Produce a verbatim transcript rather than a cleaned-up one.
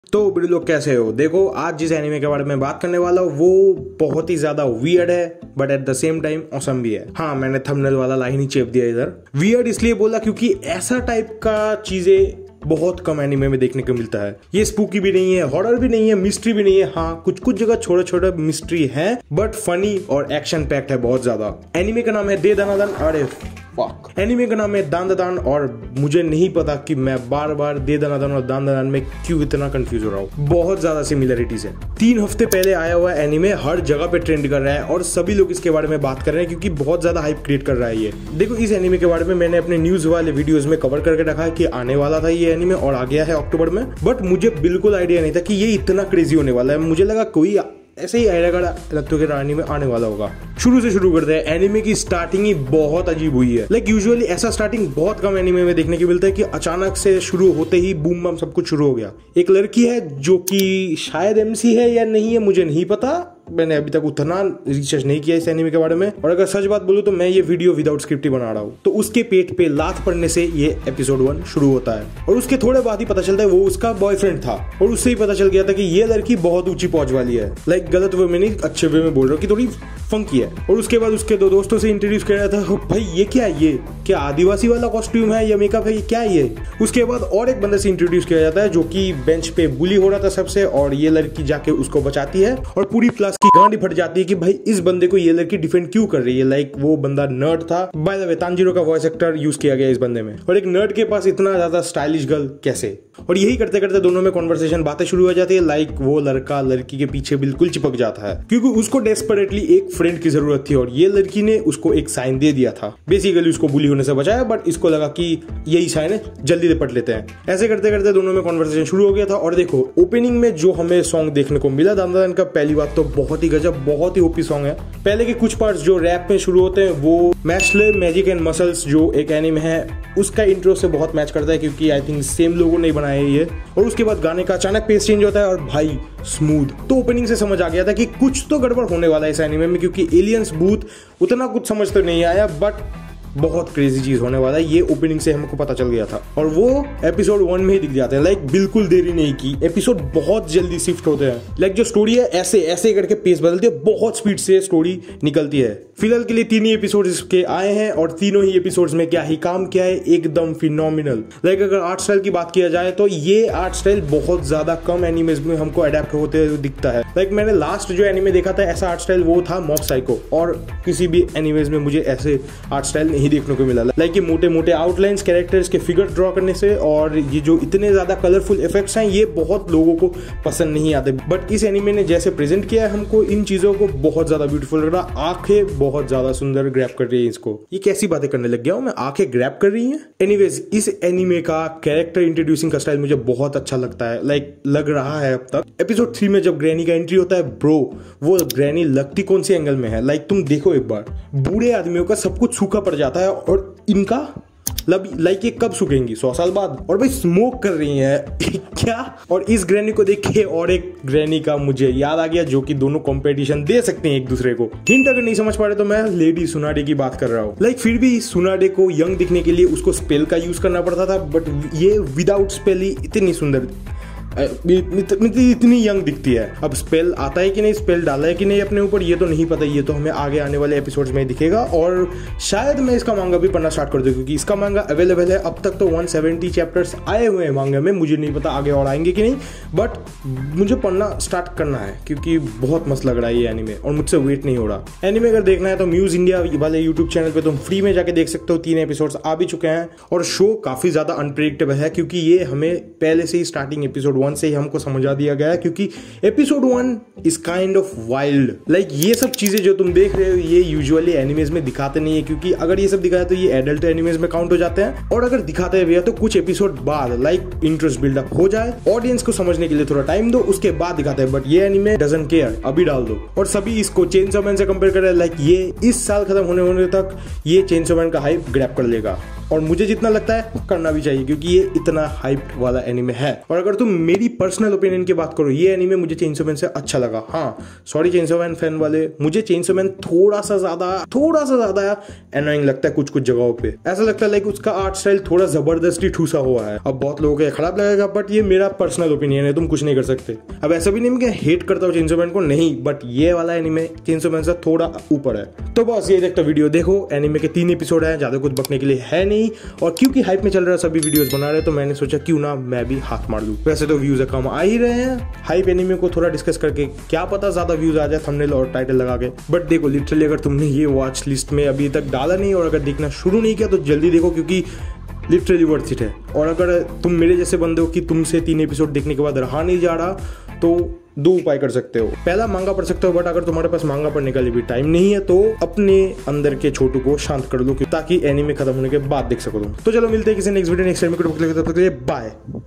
तो बड़े लोग कैसे हो। देखो आज जिस एनिमे के बारे में बात करने वाला हूँ वो बहुत ही ज्यादा वियर्ड है but at the same time awesome भी है। हाँ, मैंने थंबनेल वाला लाइन ही चेप दिया इधर। वियर्ड इसलिए बोला क्योंकि ऐसा टाइप का चीजें बहुत कम एनिमे में देखने को मिलता है। ये स्पूकी भी नहीं है, हॉरर भी नहीं है, मिस्ट्री भी नहीं है। हाँ, कुछ कुछ जगह छोटे छोटे मिस्ट्री है बट फनी और एक्शन पैक्ड है बहुत ज्यादा। एनिमे का नाम है दे दनादन। अरे फक, एनिमे का नाम है दान दान और मुझे नहीं पता कि मैं बार बार दे दनादन और दान दान में क्यों इतना कंफ्यूज हो रहा हूँ। बहुत ज्यादा सिमिलरिटीज है। तीन हफ्ते पहले आया हुआ एनिमे हर जगह पे ट्रेंड कर रहा है और सभी लोग इसके बारे में बात कर रहे हैं क्योंकि बहुत ज्यादा हाइप क्रिएट कर रहा है ये। देखो इस एनिमे के बारे में मैंने अपने न्यूज वाले वीडियोस में कवर करके रखा है कि आने वाला था ये एनिमे और आ गया है अक्टूबर में। बट मुझे बिल्कुल आइडिया नहीं था कि ये इतना क्रेजी होने वाला है। मुझे लगा कोई ऐसे ही आइडिया लगता है कि एनिमे आने वाला होगा। शुरू से शुरू करते हैं। एनिमे की स्टार्टिंग ही बहुत अजीब हुई है। लाइक यूजुअली ऐसा स्टार्टिंग बहुत कम एनिमे में देखने को मिलता है कि अचानक से शुरू होते ही बूम बम सब कुछ शुरू हो गया। एक लड़की है जो कि शायद एमसी है या नहीं है मुझे नहीं पता, मैंने अभी तक उतना रिसर्च नहीं किया इस एनिमे के बारे में। और अगर सच बात बोलूं तो मैं ये वीडियो विदाउट स्क्रिप्ट ही बना रहा हूँ। तो उसके पेट पे लात पड़ने से ये एपिसोड वन शुरू होता है और उसके थोड़े बाद ही पता चलता है वो उसका बॉयफ्रेंड था और उससे ही पता चल गया था कि ये लड़की बहुत ऊंची पहुंच वाली है। लाइक गलत वे में नहीं, अच्छे वे में बोल रहा हूँ कि थोड़ी फंकी है। और उसके बाद उसके दो दोस्तों से इंट्रोड्यूस किया था, भाई ये क्या है, ये क्या आदिवासी वाला कॉस्ट्यूम है या मेकअप है, ये क्या है ये। उसके बाद और एक बंदे से इंट्रोड्यूस किया जाता है जो कि बेंच पे बुली हो रहा था सबसे और ये लड़की जाके उसको बचाती है और पूरी क्लास की गांड फट जाती है कि भाई इस बंदे को ये लड़की डिफेंड क्यों कर रही है। लाइक वो बंदा नर्ड था। बाय द वे तांजीरो का वॉइस एक्टर यूज किया गया इस बंदे में। और एक नर्ड के पास इतना ज्यादा स्टाइलिश गर्ल कैसे। और यही करते करते दोनों में कॉन्वर्सेशन बातें शुरू हो जाती है। लाइक वो लड़का लड़की के पीछे बिल्कुल चिपक जाता है क्योंकि उसको डेस्परेटली एक फ्रेंड की जरूरत थी और ये लड़की ने उसको एक साइन दे दिया था। बेसिकली उसको बुली होने से बचाया बट इसको लगा कि यही साइन है, जल्दी निपट लेते हैं। ऐसे करते करते दोनों में कॉन्वर्सेशन शुरू हो गया था। और देखो ओपनिंग में जो हमें सॉन्ग देखने को मिला दान का, पहली बात तो बहुत ही गजब, बहुत ही ओपी सॉन्ग है। पहले के कुछ पार्ट्स जो रैप में शुरू होते हैं वो मैशले मैजिक एंड मसल्स जो एक एनिमे है उसका इंट्रो से बहुत मैच करता है क्योंकि आई थिंक सेम लोगों ने बनाया है ये। और उसके बाद गाने का अचानक पेस चेंज होता है और भाई स्मूथ। तो ओपनिंग से समझ आ गया था कि कुछ तो गड़बड़ होने वाला है इस एनिमे में क्योंकि एलियंस भूत उतना कुछ समझ तो नहीं आया बट बहुत क्रेजी चीज होने वाला है ये ओपनिंग से हमको पता चल गया था। और वो एपिसोड वन में ही दिख जाते हैं। लाइक बिल्कुल देरी नहीं की, एपिसोड बहुत जल्दी शिफ्ट होते हैं। लाइक जो स्टोरी है ऐसे ऐसे करके पेस बदलती है, बहुत स्पीड से स्टोरी निकलती है। फिलहाल के लिए तीन ही एपिसोड इसके आए हैं और तीनों ही एपिसोड्स में क्या ही काम किया है, एकदम फिनोमिनल। लाइक अगर आर्ट स्टाइल की बात किया जाए तो ये आर्ट स्टाइल बहुत ज्यादा कम एनिमेज में हमको अडेप्ट होते हुए दिखता है। लाइक मैंने लास्ट जो एनिमे देखा था ऐसा आर्ट स्टाइल वो था मॉब साइको और किसी भी एनिमेज में मुझे ऐसे आर्ट स्टाइल नहीं देखने को मिला। लाइक ये मोटे मोटे आउटलाइंस कैरेक्टर्स के फिगर ड्रॉ करने से और ये जो इतने ज्यादा कलरफुल इफेक्ट्स हैं ये बहुत लोगों को पसंद नहीं आते। बट इस एनिमे ने जैसे प्रेजेंट किया है हमको इन चीजों को बहुत ज्यादा ब्यूटीफुल लग रहा। आंखें बहुत ज्यादा सुंदर ग्रैब कर रही है इसको। ये कैसी बातें करने लग गया हूं मैं, आंखें ग्रैब कर रही हैं। एनीवेज इस एनिमे का कैरेक्टर इंट्रोड्यूसिंग का स्टाइल मुझे बहुत अच्छा लगता है। लाइक लग रहा है अब तक एपिसोड थ्री में जब ग्रैनी का एंट्री होता है, ब्रो वो ग्रैनी लगती कौन सी एंगल में है। लाइक तुम देखो एक बार, बूढ़े आदमियों का सब कुछ सूखा पड़ जाता है और इनका लाइक ये कब सूखेंगी, सौ साल बाद। और भाई स्मोक कर रही है क्या। और इस ग्रैनी को देख के और एक ग्रैनी का मुझे याद आ गया जो कि दोनों कंपटीशन दे सकते हैं एक दूसरे को। हिंट अगर नहीं समझ पा रहे तो मैं लेडी सुनाडे की बात कर रहा हूँ। लाइक फिर भी सुनाडे को यंग दिखने के लिए उसको स्पेल का यूज करना पड़ता था बट ये विदाउट स्पेल ही इतनी सुंदर इतनी यंग दिखती है। अब स्पेल आता है कि नहीं, स्पेल डाला है कि नहीं अपने ऊपर, ये तो नहीं पता। ये तो हमें आगे आने वाले एपिसोड्स में दिखेगा और शायद मैं इसका मांगा भी पढ़ना स्टार्ट कर दूं क्योंकि इसका मांगा अवेलेबल है। अब तक तो एक सौ सत्तर चैप्टर्स आए हुए हैं मांगा में, मुझे नहीं पता आगे और आएंगे कि नहीं बट मुझे पढ़ना स्टार्ट करना है क्योंकि बहुत मस्त लग रहा है ये एनिमे और मुझसे वेट नहीं हो रहा। एनिमे अगर देखना है तो म्यूज इंडिया वाले यूट्यूब चैनल पे तुम फ्री में जाके देख सकते हो। तीन एपिसोड्स आ भी चुके हैं और शो काफी ज्यादा अनप्रेडिक्टेबल है क्योंकि ये हमें पहले से ही स्टार्टिंग एपिसोड वन से ही हमको समझा दिया गया है क्योंकि episode one is kind of wild. Like ये सब चीजें जो तुम देख रहे हो ये यूजुअली एनिमेज में दिखाते नहीं है क्योंकि अगर ये सब दिखाया तो ये एडल्ट एनिमेज में काउंट हो जाते हैं और अगर दिखाते हुए तो कुछ एपिसोड बाद लाइक इंटरेस्ट बिल्डअप हो जाए, ऑडियंस को समझने के लिए थोड़ा टाइम दो, उसके बाद दिखाते हैं। बट ये एनिमे डजंट केयर, अभी डाल दो। और सभी इसको चेनसो मैन से कंपेयर कर रहे हैं। लाइक ये इस साल खत्म होने होने तक ये चेनसो मैन का हाइप ग्रैब कर लेगा और मुझे जितना लगता है करना भी चाहिए क्योंकि ये इतना हाइप वाला एनिमे है। और अगर तुम मेरी पर्सनल ओपिनियन की बात करो, ये एनीमे मुझे चेनसो मैन से अच्छा लगा। हाँ सॉरी चेनसो मैन फैन वाले, मुझे चेनसो मैन थोड़ा सा ज्यादा थोड़ा सा ज्यादा एनोइंग लगता है कुछ कुछ जगहों पे। ऐसा लगता है लाइक उसका आर्ट स्टाइल थोड़ा जबरदस्ती ठूसा हुआ है। अब बहुत लोगों को खराब लगेगा, बट ये मेरा पर्सनल ओपिनियन है, तुम कुछ नहीं कर सकते। अब ऐसा भी नहीं मैं हेट करता हूँ चेनसो मैन को, नहीं, बट ये वाला एनीमे चेनसो मैन से थोड़ा ऊपर है। तो बस ये देखता वीडियो देखो, एनीमे के तीन एपिसोड है, ज्यादा कुछ बकने के लिए है नहीं। और क्योंकि हाइप में चल रहा है, सभी वीडियोस बना रहे हैं, तो मैंने सोचा क्यों ना मैं भी हाथ मार दूं। वैसे तो व्यूज कम आ ही रहे हैं, हाइप एनीमे को थोड़ा डिस्कस करके क्या पता ज्यादा व्यूज आ जाए थंबनेल और टाइटल लगा के। बट देखो लिटरली अगर तुमने ये वॉच लिस्ट में अभी तक डाला नहीं और अगर देखना शुरू नहीं किया तो जल्दी देखो, क्योंकि लिटरली वर्थ इट है। और अगर तुम मेरे जैसे बंदे हो कि तुमसे तीन एपिसोड देखने के बाद रहा नहीं जा रहा, तो दो उपाय कर सकते हो। पहला मांगा पढ़ सकते हो, बट अगर तुम्हारे पास मांगा पढ़ने का लिए भी टाइम नहीं है तो अपने अंदर के छोटू को शांत कर लो, ताकि एनीमे खत्म होने के बाद देख सको तुम। तो चलो मिलते हैं किसी next video next time, bye.